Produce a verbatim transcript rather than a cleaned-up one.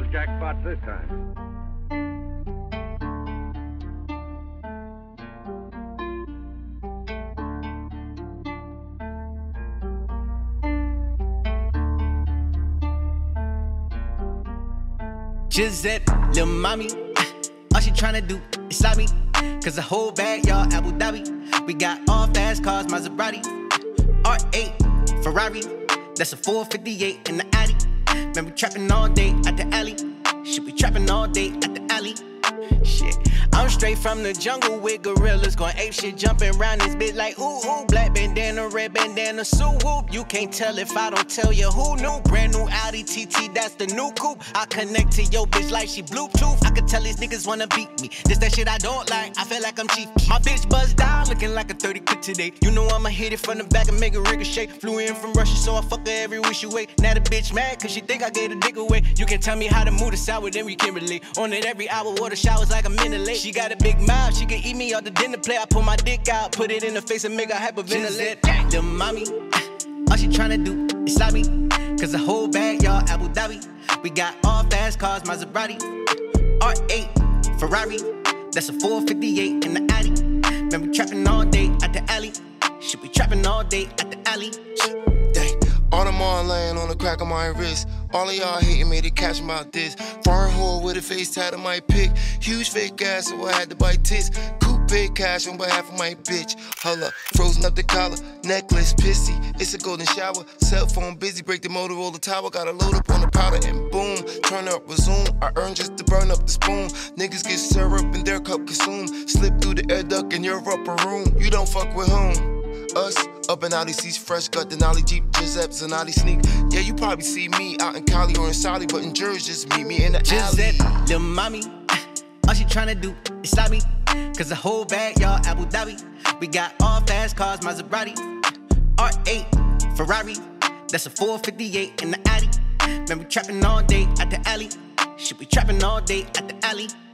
jackpots this time. Gisette, lil' mommy, all she tryna do is slap me. Cause the whole bag, y'all, Abu Dhabi. We got all fast cars, Maserati, R eight, Ferrari. That's a four fifty-eight in the Addy. Man, we trapping all day at the alley. Shit, we trapping all day at the alley. Shit, I'm straight from the jungle with gorillas. Going ape shit, jumping around this bitch like ooh ooh. Black bandana, red bandana, so whoop. You can't tell if I don't tell you who knew. Brand new Audi T T, that's the new coupe. I connect to your bitch like she Bluetooth. I can tell these niggas wanna beat me. This that shit I don't like, I feel like I'm cheap. My bitch buzzed down, looking like a thirty quid today. You know I'ma hit it from the back and make it ricochet. Flew in from Russia, so I fuck her every wish you way. Now the bitch mad, cause she think I gave the dick away. You can tell me how to move the sour, then we can relate. On it every hour, water showers like a minute late. She got a big mouth, she can eat me off the dinner plate. I pull my dick out, put it in her face and make her hyperventilate. Lil' mommy, all she tryna do is slap me. Cause the whole bag, y'all, Abu Dhabi. We got all fast cars, Maserati, R eight, Ferrari. That's a four fifty-eight in the Addy. Man, we trapping all day at the alley. Shit, we trapping all day at the alley. Dang, all them on laying on the crack of my wrist. All of y'all hating me to catch me out this. Foreign whore with a face tat on my pick. Huge fake ass, so I had to bite tits. Coupe big cash on behalf of my bitch. Hold up, frozen up the collar, necklace pissy. It's a golden shower. Cell phone busy, break the motor, roll the tower. Gotta load up on the powder and boom. Turn up, resume. I earn just to burn up the spoon. Niggas get syrup in their cup consume. Slip through the air duct in your upper room. You don't fuck with whom? Us, up in Audi seats, fresh cut, Denali Jeep, Giuseppe, Zanati sneak. Yeah, you probably see me out in Cali or in Saudi, but in Jersey, just meet me in the Gisette, alley. lil' mommy, all she tryna do is slap me. Cause the whole bag, y'all, Abu Dhabi. We got all fast cars, Maserati, R eight, Ferrari. That's a four fifty-eight in the Addy. Man, we trapping all day at the alley. Shit, we trapping all day at the alley.